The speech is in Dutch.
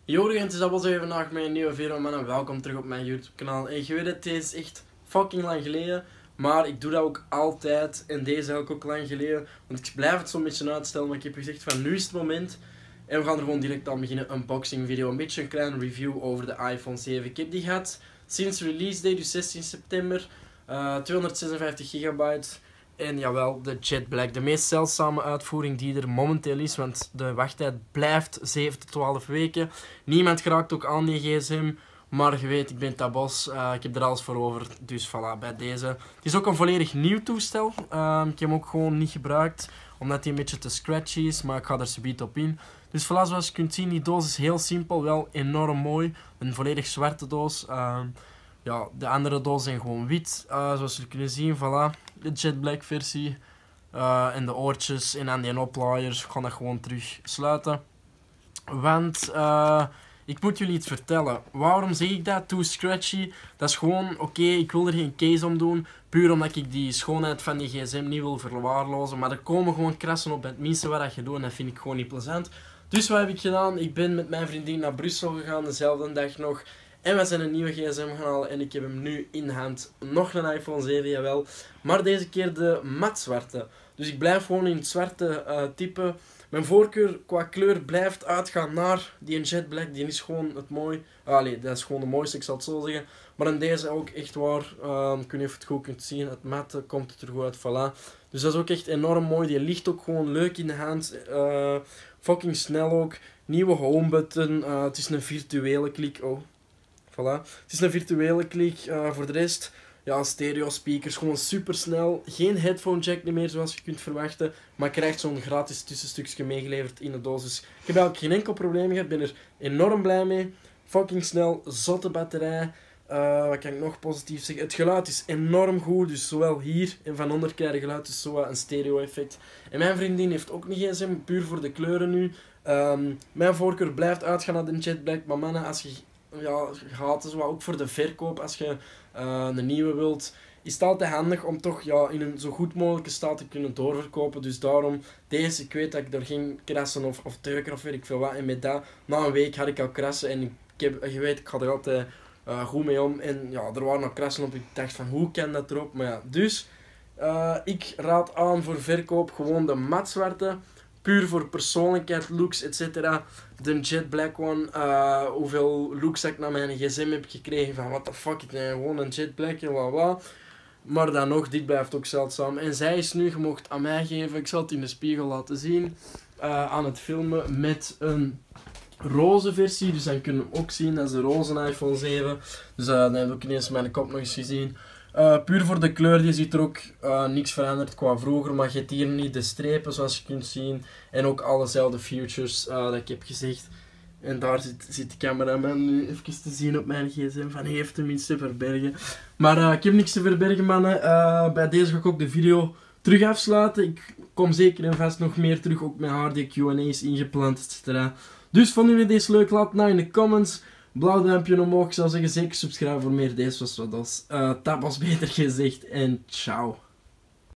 Yo gente, dat was weer vandaag met een nieuwe video, man, en welkom terug op mijn YouTube kanaal. En je weet het, deze is echt fucking lang geleden, maar ik doe dat ook altijd en deze heb ik ook lang geleden. Want ik blijf het zo'n beetje uitstellen, maar ik heb gezegd van nu is het moment. En we gaan er gewoon direct aan beginnen, een unboxing video, een beetje een kleine review over de iPhone 7. Ik heb die gehad sinds release day, dus 16 september, 256 gigabyte. En jawel, de Jet Black, de meest zeldzame uitvoering die er momenteel is, want de wachttijd blijft 7 tot 12 weken. Niemand geraakt ook aan die gsm, maar je weet, ik ben tabos, ik heb er alles voor over, dus voilà, bij deze. Het is ook een volledig nieuw toestel, ik heb hem ook gewoon niet gebruikt, omdat hij een beetje te scratchy is, maar ik ga er zometeen op in. Dus voilà, zoals je kunt zien, die doos is heel simpel, wel enorm mooi, een volledig zwarte doos. Ja, de andere dozen zijn gewoon wit, zoals jullie kunnen zien, voilà, de Jet Black versie. En de oortjes en aan die oplaaiers, ik ga dat gewoon terug sluiten. Want, ik moet jullie iets vertellen. Waarom zeg ik dat? Too scratchy. Dat is gewoon, oké, ik wil er geen case om doen, puur omdat ik die schoonheid van die gsm niet wil verwaarlozen. Maar er komen gewoon krassen op, het minste wat je doet en dat vind ik gewoon niet plezant. Dus wat heb ik gedaan? Ik ben met mijn vriendin naar Brussel gegaan, dezelfde dag nog. En we zijn een nieuwe gsm gaan halen en ik heb hem nu in de hand. Nog een iPhone 7, jawel. Maar deze keer de matzwarte. Dus ik blijf gewoon in het zwarte type. Mijn voorkeur qua kleur blijft uitgaan naar die Jet Black. Die is gewoon het mooi. Allee, dat is gewoon de mooiste, ik zal het zo zeggen. Maar in deze ook echt waar. Ik weet niet of je het goed kunt zien. Het matte komt het er goed uit, voilà. Dus dat is ook echt enorm mooi. Die ligt ook gewoon leuk in de hand. Fucking snel ook. Nieuwe home button. Het is een virtuele klik. Oh. Voilà. Het is een virtuele klik. Voor de rest, ja, stereo speakers, gewoon super snel. Geen headphone jack meer zoals je kunt verwachten. Maar je krijgt zo'n gratis tussenstukje meegeleverd in de doos. Dus ik heb eigenlijk geen enkel probleem gehad. Ik ben er enorm blij mee. Fucking snel, zotte batterij. Wat kan ik nog positief zeggen? Het geluid is enorm goed. Dus zowel hier en van onder krijg je geluid. Dus zo een stereo effect. En mijn vriendin heeft ook een gsm, puur voor de kleuren nu. Mijn voorkeur blijft uitgaan naar de Jet Black. Maar mannen, als je... Ja, gaat dus ook voor de verkoop. Als je een nieuwe wilt, is het altijd handig om toch ja, in een zo goed mogelijke staat te kunnen doorverkopen. Dus daarom, deze, ik weet dat ik er geen krassen of teuken of weet ik veel wat. En met dat, na een week had ik al krassen en je weet, ik ga er altijd goed mee om. En ja, er waren nog krassen op. Ik dacht van, hoe kan dat erop? Maar ja, dus, ik raad aan voor verkoop gewoon de matzwarte. Puur voor persoonlijkheid, looks, etc. De Jet Black one. Hoeveel looks ik naar mijn gsm heb gekregen. Van what the fuck, ik ben gewoon een Jet Black en bla bla. Maar dan nog, dit blijft ook zeldzaam. En zij is nu, je mocht aan mij geven. Ik zal het in de spiegel laten zien. Aan het filmen met een roze versie. Dus dan kunnen we ook zien. Dat is de roze iPhone 7. Dus dan heb ik ineens mijn kop nog eens gezien. Puur voor de kleur, je ziet er ook niks veranderd qua vroeger, maar je hebt hier niet de strepen zoals je kunt zien. En ook allezelfde features dat ik heb gezegd. En daar zit de cameraman nu even te zien op mijn gsm van heeft hem iets te verbergen. Maar ik heb niks te verbergen, mannen. Bij deze ga ik ook de video terug afsluiten. Ik kom zeker en vast nog meer terug, ook met harde Q&A's ingepland, etc. Dus vonden jullie deze leuk? Laat het nou in de comments. Blauw duimpje omhoog, ik zou zeggen zeker subscribe voor meer. Deze was wat als. Dat was beter gezegd en ciao.